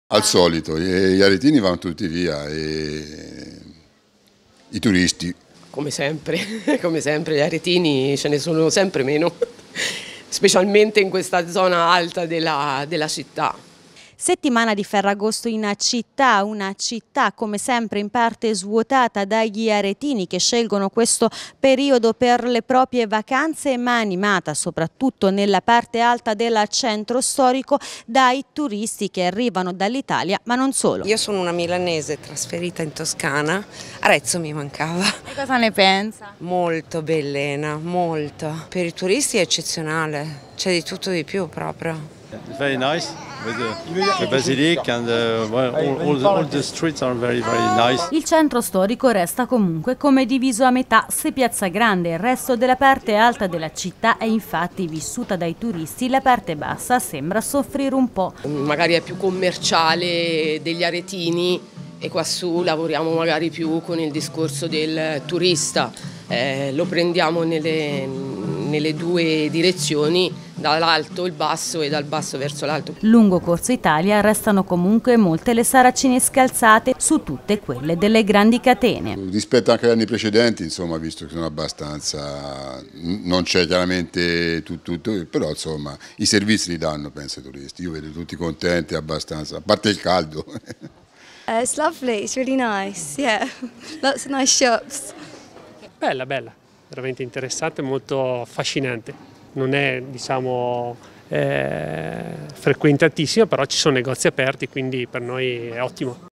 Al solito, gli aretini vanno tutti via e i turisti. Come sempre, come sempre gli aretini ce ne sono sempre meno, specialmente in questa zona alta della città. Settimana di Ferragosto in città, una città come sempre in parte svuotata dagli aretini che scelgono questo periodo per le proprie vacanze, ma animata soprattutto nella parte alta del centro storico dai turisti che arrivano dall'Italia, ma non solo. Io sono una milanese trasferita in Toscana, Arezzo mi mancava. E cosa ne pensa? Molto bellena, molto. Per i turisti è eccezionale, c'è di tutto di più proprio. It's very nice with the basilic and all the streets are very nice. Il centro storico resta comunque come diviso a metà. Se Piazza Grande e il resto della parte alta della città è infatti vissuta dai turisti, la parte bassa sembra soffrire un po'. Magari è più commerciale degli aretini e qua su lavoriamo magari più con il discorso del turista. Lo prendiamo nelle due direzioni, dall'alto il basso e dal basso verso l'alto. Lungo Corso Italia restano comunque molte le saracine scalzate su tutte quelle delle grandi catene. Rispetto anche agli anni precedenti, insomma, visto che sono abbastanza, non c'è chiaramente tutto, però insomma i servizi li danno, penso, ai turisti. Io vedo tutti contenti abbastanza, a parte il caldo. It's lovely, it's really nice, yeah. Lots of nice shops. Bella, bella, veramente interessante, molto affascinante. Non è, diciamo, frequentatissima, però ci sono negozi aperti, quindi per noi è ottimo.